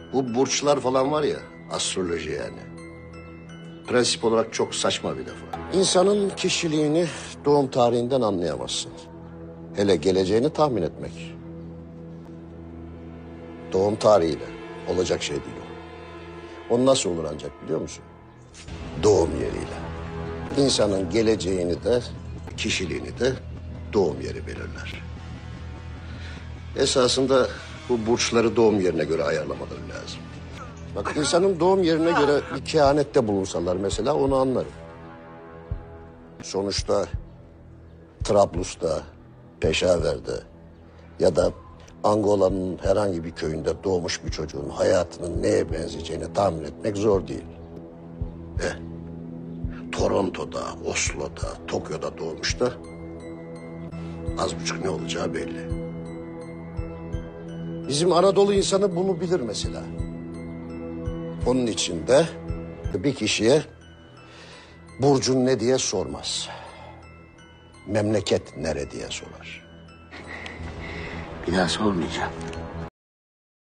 Bu burçlar falan var ya, astroloji yani. Prensip olarak çok saçma bir defa. İnsanın kişiliğini doğum tarihinden anlayamazsın. Hele geleceğini tahmin etmek. Doğum tarihiyle olacak şey değil o. O nasıl olur ancak biliyor musun? Doğum yeriyle. İnsanın geleceğini de, kişiliğini de doğum yeri belirler. Esasında bu burçları doğum yerine göre ayarlamaları lazım. Bak insanın doğum yerine göre bir kehanette bulunsalar mesela onu anlarım. Sonuçta Trablus'ta, Peşaver'de ya da Angola'nın herhangi bir köyünde doğmuş bir çocuğun hayatının neye benzeyeceğini tahmin etmek zor değil. Toronto'da, Oslo'da, Tokyo'da doğmuş da az buçuk ne olacağı belli. Bizim Anadolu insanı bunu bilir mesela. Onun için de bir kişiye burcun ne diye sormaz. Memleket nere diye sorar. Bir daha sormayacağım.